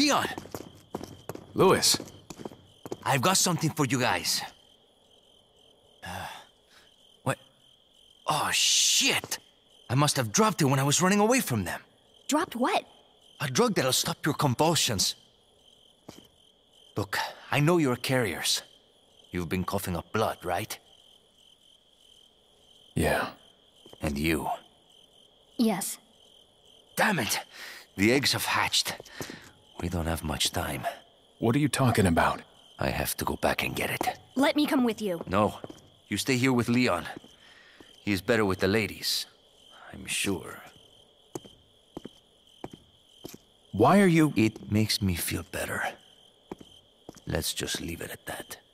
Leon! Louis. I've got something for you guys. What? Oh, shit! I must have dropped it when I was running away from them. Dropped what? A drug that'll stop your convulsions. Look, I know you're carriers. You've been coughing up blood, right? Yeah. And you? Yes. Damn it! The eggs have hatched. We don't have much time. What are you talking about? I have to go back and get it. Let me come with you. No. You stay here with Leon. He's better with the ladies. I'm sure. Why are you... It makes me feel better. Let's just leave it at that.